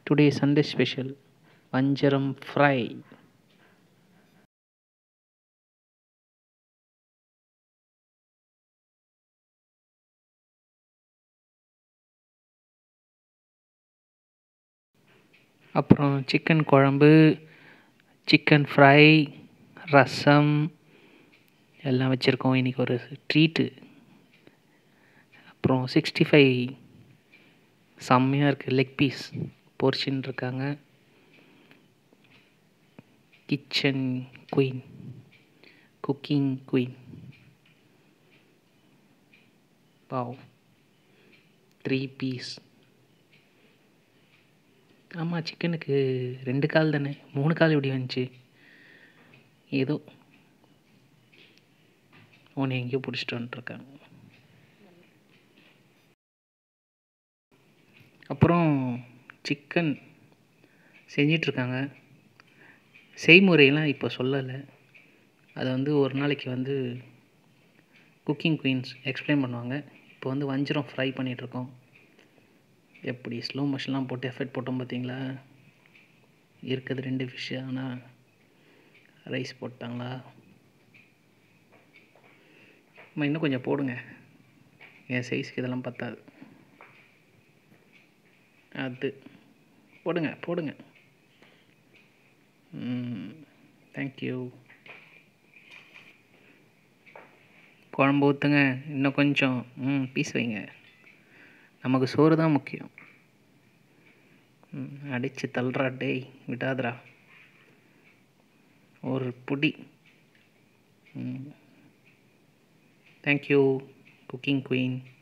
Today Sunday special வஞ்சரம் fry. அப்புறம் chicken குழம்பு, சிக்கன் ஃப்ரை, ரசம் எல்லாம் வச்சுருக்கோம். இன்றைக்கி ஒரு ட்ரீட்டு. அப்புறம் 65 செம்மையாக இருக்குது. லெக் பீஸ் பொரிச்சின்னு இருக்காங்க. Kitchen queen, cooking queen. Wow, 3 piece. ஆமாம், சிக்கனுக்கு 2 கால் தானே, 3 கால் எப்படி வந்துச்சு? ஏதோ ஒன்று எங்கேயோ பிடிச்சிட்டு வந்துட்டுருக்காங்க. அப்புறம் சிக்கன் செஞ்சிட்ருக்காங்க. செய்முறையெல்லாம் இப்போ சொல்லலை. அதை ஒரு நாளைக்கு குக்கிங் குயின்ஸ் எக்ஸ்பிளைன் பண்ணுவாங்க. இப்போ வஞ்சரம் ஃப்ரை பண்ணிகிட்ருக்கோம். எப்படி ஸ்லோ மோஷன்லாம் போட்டு எஃபெக்ட் போட்டோம் பார்த்தீங்களா? இருக்கிறது 2 ஃபிஷ்ஷு, ஆனால் ரைஸ் போட்டாங்களா? இன்னும் கொஞ்சம் போடுங்க, என் சைஸ்க்கு இதெல்லாம் பத்தாது. அது போடுங்க போடுங்க. தேங்க்யூ. குழம்பு ஊற்றுங்க, இன்னும் கொஞ்சம். பீஸ் வைங்க. நமக்கு சோறு தான் முக்கியம். அடித்து தள்ளுறா டேய், விடாதரா. ஒரு புடி. Thank you cooking queen.